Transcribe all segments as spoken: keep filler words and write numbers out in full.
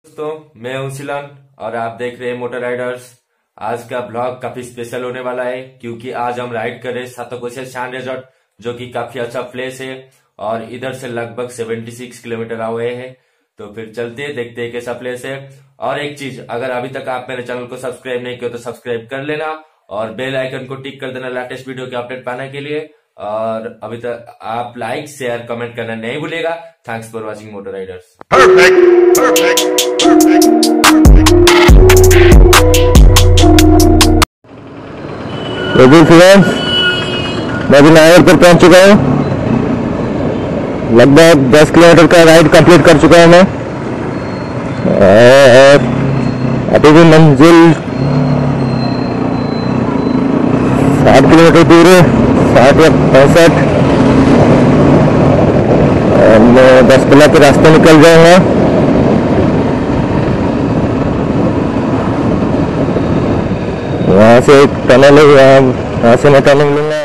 दोस्तों, मैं हूं सिलन और आप देख रहे हैं मोटर राइडर्स। आज का ब्लॉग काफी स्पेशल होने वाला है क्योंकि आज हम राइड कर रहे हैं सातोकोशिया शान रिजॉर्ट, जो कि काफी अच्छा प्लेस है और इधर से लगभग छिहत्तर किलोमीटर आए हैं। तो फिर चलते हैं, देखते हैं कैसा प्लेस है। और एक चीज, अगर अभी तक आप मेरे चैनल को सब्सक्राइब नहीं किया तो सब्सक्राइब कर लेना और बेल आइकन को टिक कर देना लेटेस्ट वीडियो के अपडेट पाने के लिए। और अभी तक आप लाइक शेयर कमेंट करना नहीं भूलेगा। Thanks for watching motor riders. Perfect, perfect, perfect, perfect. तो जी फ्रेंड्स, मैं अभी नायर पर पहुंच चुका हूँ। लगभग दस किलोमीटर का राइड कंप्लीट कर चुका हूँ मैं और अभी भी मंजिल साठ किलोमीटर दूर है, साठ या पैंसठ। मैं दस किला के रास्ते निकल जाऊंगा। वहाँ से एक टनल है, वहाँ से मैं टनल लूंगा।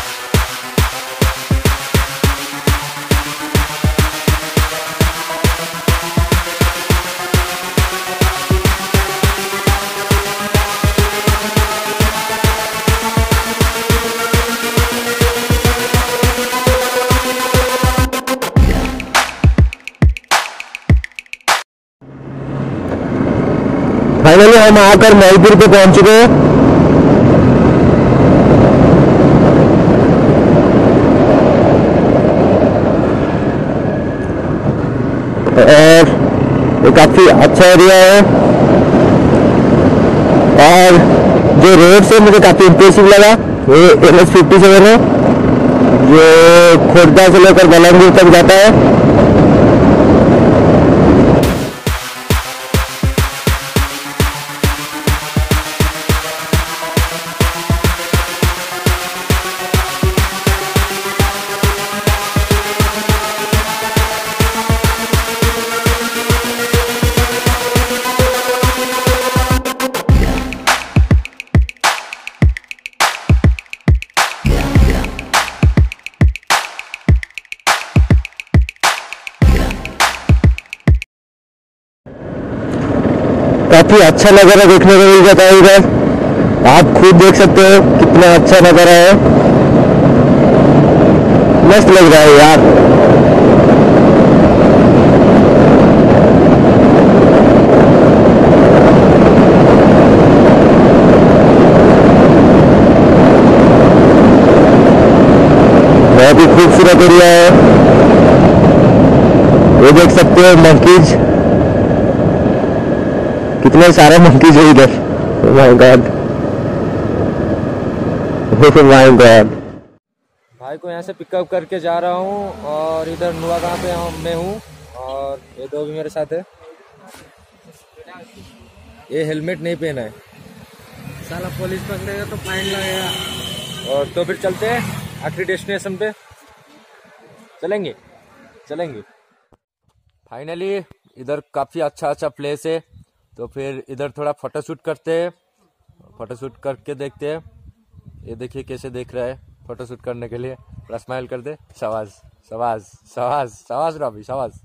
फाइनली हम आकर मैलपुर पे पहुंच चुके हैं। और ये काफी अच्छा एरिया है और जो रोड से मुझे काफी इंप्रेसिव लगा ये एन एच फिफ्टी सेवन है, जो खोर्धा से लेकर बलंगीर तक जाता है। काफी अच्छा नजारा देखने को मिल जाता है इधर, आप खुद देख सकते हो कितना अच्छा नजारा है। मस्त लग रहा है यार। बहुत ही खूबसूरत एरिया है। ये देख सकते हो मंकीज, कितने सारे मंकीज है इधर। Oh my god, oh my god. भाई को यहाँ से पिकअप करके जा रहा हूँ और इधर नुआगांव पे हम मैं हूँ और ये दो भी मेरे साथ है। ये हेलमेट नहीं पहना है, साला पुलिस पकड़ेगा तो फाइन लगेगा। और तो फिर चलते हैं आखिरी डेस्टिनेशन पे। चलेंगे चलेंगे फाइनली इधर काफी अच्छा अच्छा प्लेस है, तो फिर इधर थोड़ा फोटोशूट करते हैं। फोटोशूट करके देखते हैं। ये देखिए कैसे देख रहा है फोटोशूट करने के लिए। थोड़ा स्माइल कर दे। शाबाश शाबाश शाबाश शाबाश रवि शाबाश।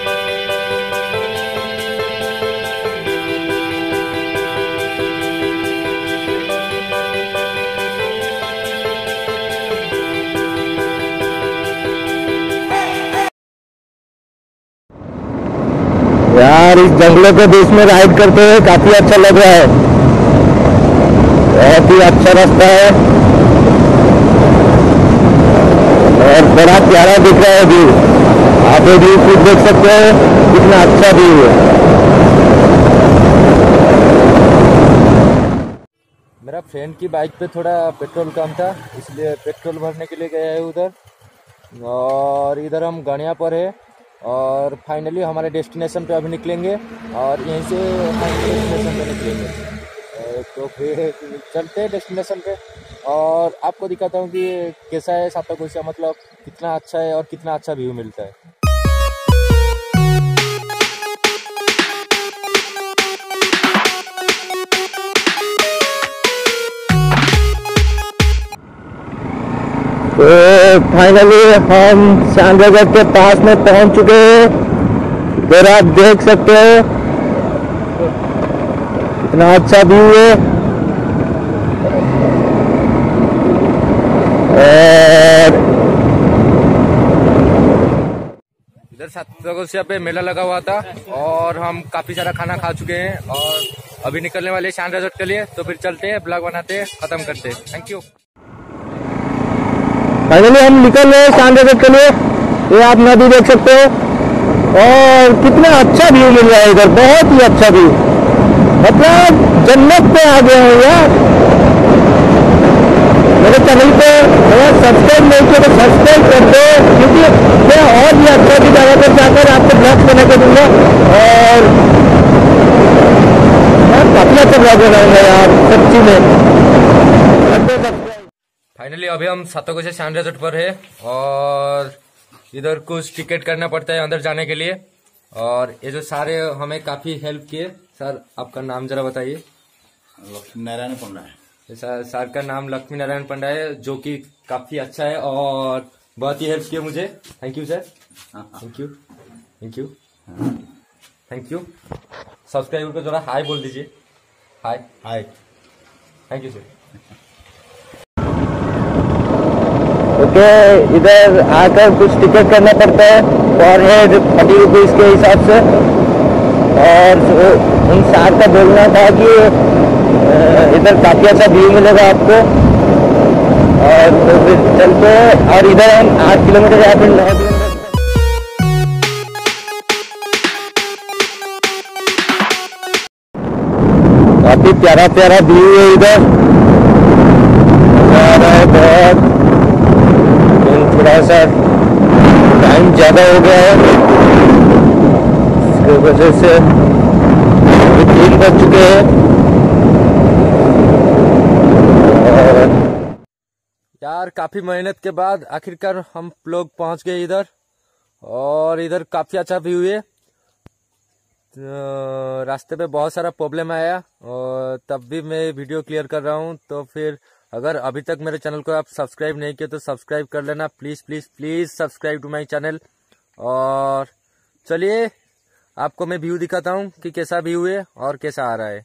यार इस जंगलों के बीच में राइड करते हुए काफी अच्छा लग रहा है। बहुत ही अच्छा रास्ता है और बड़ा प्यारा दिख रहा है व्यू। आप ये व्यू खुद देख सकते हो कितना अच्छा व्यू है। मेरा फ्रेंड की बाइक पे थोड़ा पेट्रोल कम था, इसलिए पेट्रोल भरने के लिए गया है उधर। और इधर हम गणिया पर है और फाइनली हमारे डेस्टिनेशन पे अभी निकलेंगे और यहीं से फाइनली डेस्टिनेशन पे निकलेंगे। तो फिर चलते हैं डेस्टिनेशन पे और आपको दिखाता हूँ कि कैसा है सातोकोशिया, मतलब कितना अच्छा है और कितना अच्छा व्यू मिलता है। तो फाइनली हम शान रिजॉर्ट के पास में पहुंच चुके हैं। इधर आप देख सकते हो देखो। इतना अच्छा व्यू है। और इधर सातकोशिया पे मेला लगा हुआ था और हम काफी सारा खाना खा चुके हैं और अभी निकलने वाले शान रिजॉर्ट के लिए। तो फिर चलते हैं, ब्लॉग बनाते हैं, खत्म करते हैं। Thank you. फाइनली हम निकल रहे हैं शान रिजॉर्ट के लिए। ये आप नदी देख सकते हो और कितना अच्छा व्यू मिल रहा है इधर, बहुत ही अच्छा व्यू, मतलब जन्नत पे आ गए हैं यार। मेरे चैनल पे अगर सब्सक्राइब नहीं किया तो सब्सक्राइब कर दो, क्योंकि मैं और भी अच्छा की जगह पर जाकर आपको ब्लॉग बना के दूंगा और काफी अच्छा ब्लॉग बनाऊंगा यार सच्ची में। फाइनली अभी हम सातकोशिया शान रिजॉर्ट पर है और इधर कुछ टिकट करना पड़ता है अंदर जाने के लिए। और ये जो सारे हमें काफी हेल्प किए। सर आपका नाम जरा बताइए। लक्ष्मी नारायण पंडा है। सर, सर का नाम लक्ष्मी नारायण पंडा है, जो कि काफी अच्छा है और बहुत ही हेल्प किया मुझे। Thank you sir. Thank you thank you thank you. Subscriber को जरा हाय बोल दीजिए। Hi hi. Thank you sir. Okay, इधर आकर कुछ टिकट करना पड़ता है पर हेड थर्टी रुपीज के हिसाब से। और उन सार का बोलना था कि इधर काफी अच्छा व्यू मिलेगा आपको। और तो फिर चलते हैं और इधर हम आठ किलोमीटर या फिर नौ किलोमीटर। काफी प्यारा प्यारा व्यू है इधर, बहुत। थोड़ा सा टाइम ज्यादा हो गया है, इसकी वजह से अभी तीन बज चुके हैं। यार काफी मेहनत के बाद आखिरकार हम लोग पहुंच गए इधर और इधर काफी अच्छा व्यू है। रास्ते पे बहुत सारा प्रॉब्लम आया और तब भी मैं वीडियो क्लियर कर रहा हूं। तो फिर अगर अभी तक मेरे चैनल को आप सब्सक्राइब नहीं किए तो सब्सक्राइब कर लेना please please please. Subscribe to my channel. और चलिए आपको मैं व्यू दिखाता हूं कि कैसा व्यू है और कैसा आ रहा है।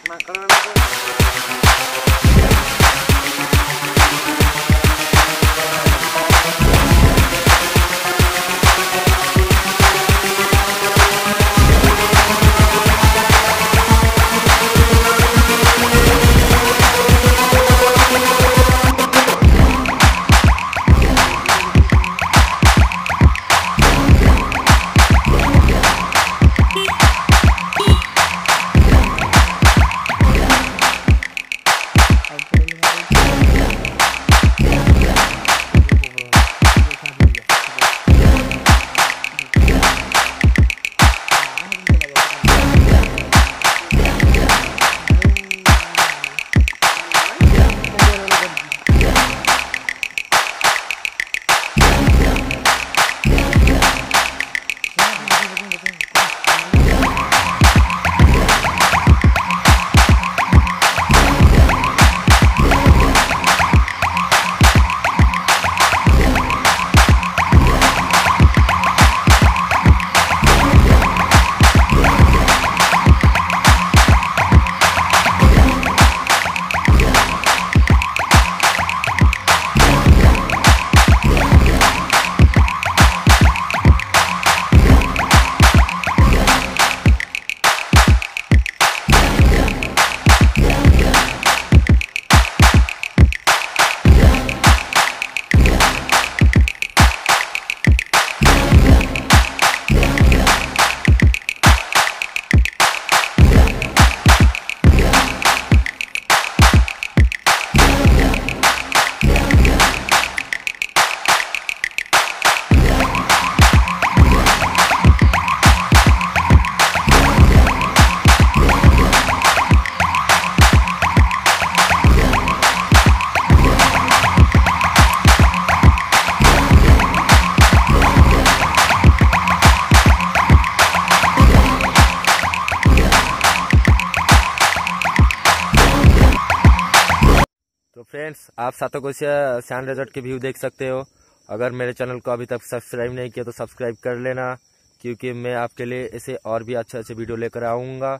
तो फ्रेंड्स, आप सातोकोशिया सैंड रेजॉर्ट के व्यू देख सकते हो। अगर मेरे चैनल को अभी तक सब्सक्राइब नहीं किया तो सब्सक्राइब कर लेना, क्योंकि मैं आपके लिए ऐसे और भी अच्छे अच्छे वीडियो लेकर आऊँगा।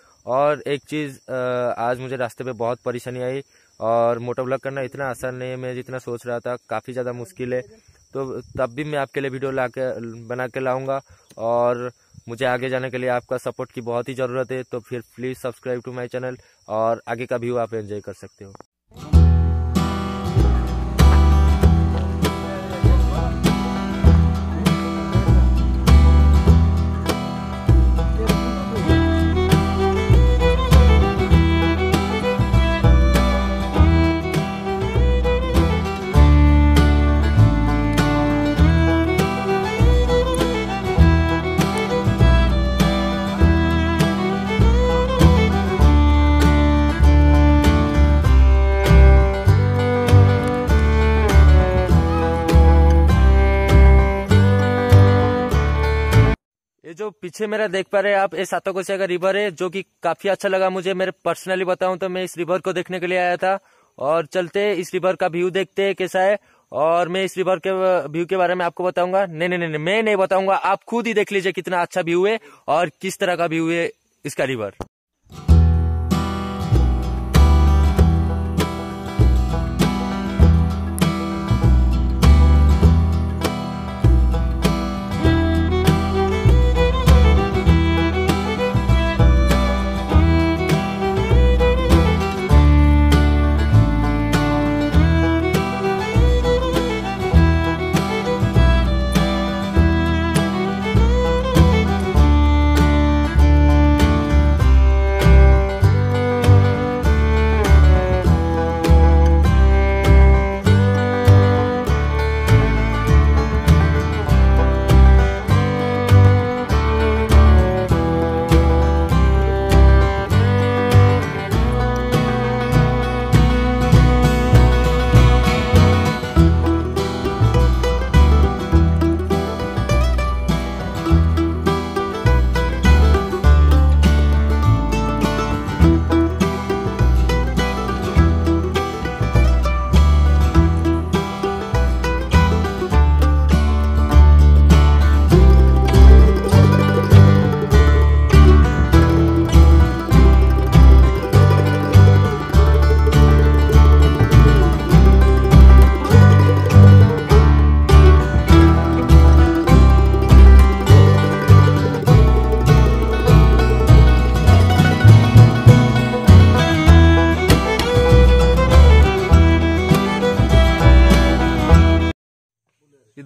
और एक चीज़, आज मुझे रास्ते पे बहुत परेशानी आई और मोटो व्लॉग करना इतना आसान नहीं है मैं जितना सोच रहा था, काफ़ी ज़्यादा मुश्किल है। तो तब भी मैं आपके लिए वीडियो ला के बना के लाऊँगा और मुझे आगे जाने के लिए आपका सपोर्ट की बहुत ही ज़रूरत है। तो फिर please subscribe to my channel और आगे का व्यू आप एंजॉय कर सकते हो। ये जो पीछे मेरा देख पा रहे हैं आप, ये सातोकोशिया का रिवर है, जो कि काफी अच्छा लगा मुझे। मेरे पर्सनली बताऊं तो मैं इस रिवर को देखने के लिए आया था। और चलते इस रिवर का व्यू देखते हैं कैसा है, और मैं इस रिवर के व्यू के बारे में आपको बताऊंगा। नहीं नहीं नहीं, मैं नहीं बताऊंगा, आप खुद ही देख लीजिए कितना अच्छा व्यू है और किस तरह का व्यू है इसका रिवर।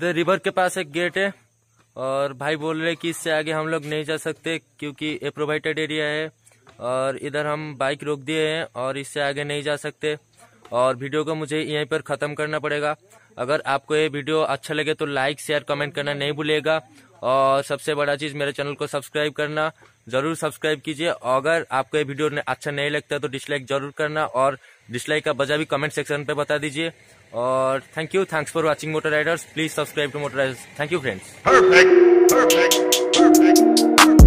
रिवर के पास एक गेट है और भाई बोल रहे कि इससे आगे हम लोग नहीं जा सकते क्योंकि ये प्रोवाइडेड एरिया है और इधर हम बाइक रोक दिए हैं और इससे आगे नहीं जा सकते और वीडियो को मुझे यहीं पर ख़त्म करना पड़ेगा। अगर आपको ये वीडियो अच्छा लगे तो लाइक शेयर कमेंट करना नहीं भूलिएगा और सबसे बड़ा चीज़ मेरे चैनल को सब्सक्राइब करना जरूर सब्सक्राइब कीजिए। अगर आपको ये वीडियो अच्छा नहीं लगता तो डिसलाइक जरूर करना और डिसलाइक का वजह भी कमेंट सेक्शन पे बता दीजिए। और thank you, thanks for watching motor riders. Please subscribe to motor riders. Thank you friends. Perfect. Perfect. Perfect.